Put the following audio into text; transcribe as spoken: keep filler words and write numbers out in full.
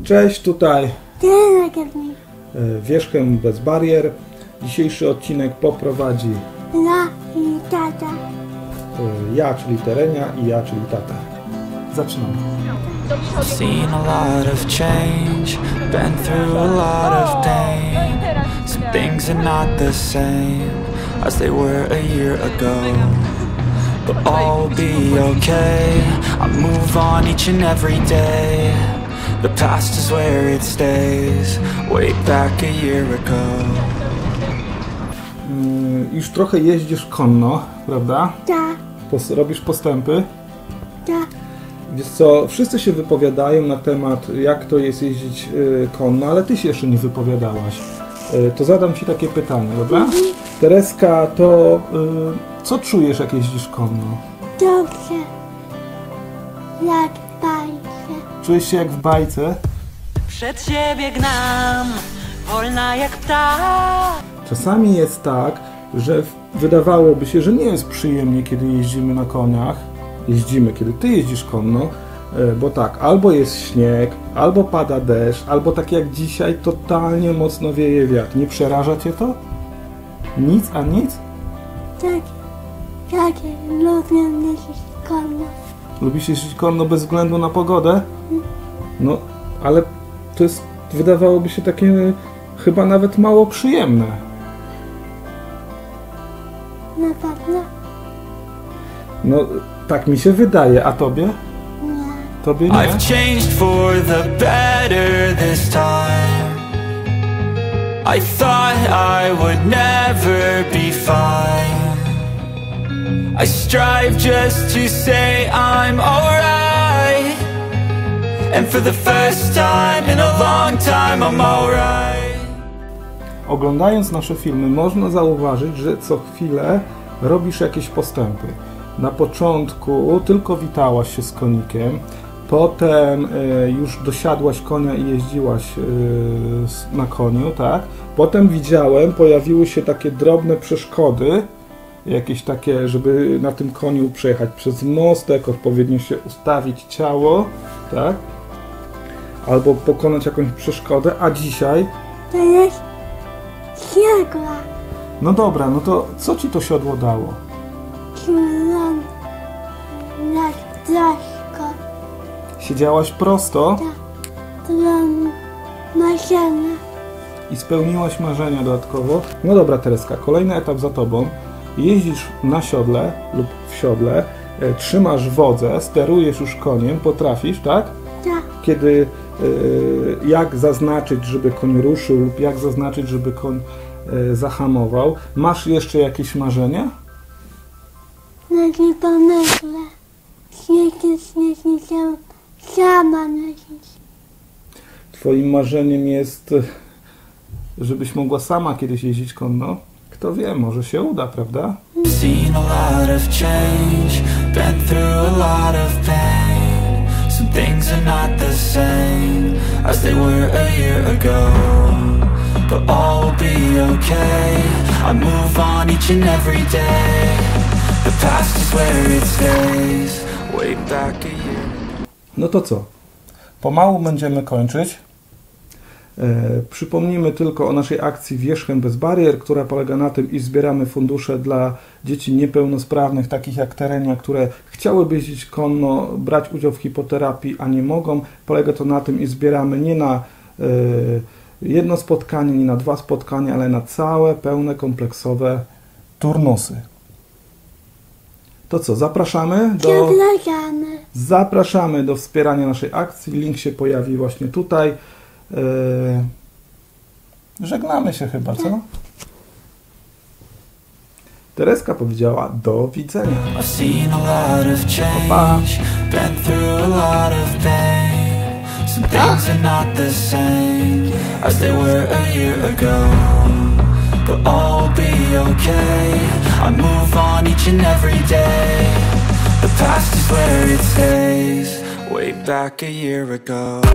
Cześć, tutaj Wierzchem bez barier. Dzisiejszy odcinek poprowadzi ja i tata. Ja, czyli Terenia, i ja, czyli tata. Zaczynamy. Seen a lot of change, been through a lot of pain. Some things are not the same as they were a year ago, but all will be okay. I move on each and every day. The past is where it stays, way back a year ago. Już trochę jeździsz konno, prawda? Tak. Pos robisz postępy? Tak. Wiesz co, wszyscy się wypowiadają na temat, jak to jest jeździć y, konno, ale ty się jeszcze nie wypowiadałaś. Y, to zadam ci takie pytanie, dobra? Mhm. Tereska, to y, co czujesz, jak jeździsz konno? Dobrze. Jak w bajce. Czujesz się jak w bajce? Przed siebie gnam, wolna jak ptak. Czasami jest tak, że wydawałoby się, że nie jest przyjemnie, kiedy jeździmy na koniach. Jeździmy, kiedy ty jeździsz konno, bo tak, albo jest śnieg, albo pada deszcz, albo tak jak dzisiaj, totalnie mocno wieje wiatr. Nie przeraża cię to? Nic, a nic? Tak. Tak. Lubię jeździć konno. Lubisz jeździć konno bez względu na pogodę? No, ale to jest, wydawałoby się takie chyba nawet mało przyjemne. Na pewno? No, tak mi się wydaje, a tobie? Nie. Tobie nie? I've changed for the better this time. I thought I would never be fine. I strive just to say I'm alright. And for the first time in a long time I'm alright. Oglądając nasze filmy można zauważyć, że co chwilę robisz jakieś postępy. Na początku tylko witałaś się z konikiem, potem y, już dosiadłaś konia i jeździłaś y, na koniu, tak? Potem widziałem, pojawiły się takie drobne przeszkody, jakieś takie, żeby na tym koniu przejechać przez mostek, odpowiednio się ustawić ciało, tak? Albo pokonać jakąś przeszkodę, a dzisiaj... To jest siodła. No dobra, no to co ci to siodło dało? Czułam jak troszkę. Siedziałaś prosto Tak. Czułam marzenia. i spełniłaś marzenia dodatkowo. No dobra, Tereska, kolejny etap za tobą. Jeździsz na siodle lub w siodle, e, trzymasz wodzę, sterujesz już koniem, potrafisz, tak? Tak. Kiedy e, jak zaznaczyć, żeby koń ruszył lub jak zaznaczyć, żeby koń e, zahamował. Masz jeszcze jakieś marzenia? Jak nie pomyślę. Śnieg jest śnieg, nie chciałam sama nosić. Twoim marzeniem jest, żebyś mogła sama kiedyś jeździć konno? Kto wie, może się uda, prawda? Seen a lot of change, been through a lot of pain. Some things are not the same as they were a year ago, but all will be okay. I move on each and every day. The past is where it stays, way back a year. No to co? Pomału będziemy kończyć. E, przypomnijmy tylko o naszej akcji Wierzchem bez barier, która polega na tym, iż zbieramy fundusze dla dzieci niepełnosprawnych, takich jak Terenia, które chciałyby jeździć konno, brać udział w hipoterapii, a nie mogą. Polega to na tym, iż zbieramy nie na e, jedno spotkanie, nie na dwa spotkania, ale na całe, pełne, kompleksowe turnusy. To co, zapraszamy do, Zapraszamy. zapraszamy do wspierania naszej akcji. Link się pojawi właśnie tutaj. Yy, żegnamy się chyba, co? Tereska powiedziała do widzenia. I've seen a lot of change, been through a lot of pain. Some things are not the same as they were a year ago, but all will be okay. I move on each and every day. The past is where it stays, way back a year ago.